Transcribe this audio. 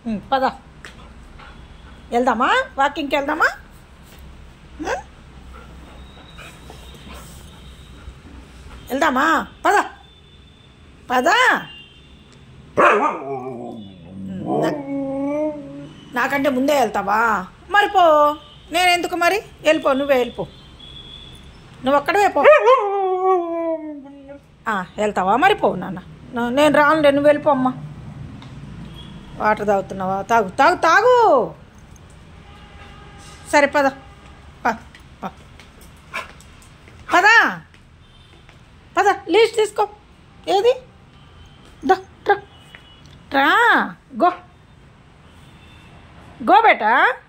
పద వెళ్దామా, వాకింగ్కి వెళ్దామా? వెళ్దామా? పద పద. నాకంటే ముందే వెళ్తావా? మరి పో, నేను ఎందుకు మరి? వెళ్ళిపో, నువ్వే వెళ్ళిపో, నువ్వు ఒక్కడే పో. వెళ్తావా? మరి పో నాన్న, నేను రానులే, నువ్వు వెళ్ళిపో అమ్మా. వాటర్ తాగుతున్నావా? తాగు తాగు తాగు. సరే పద పద పద, లీస్ట్ తీసుకో. ఏది? రా, గో గో బేటా.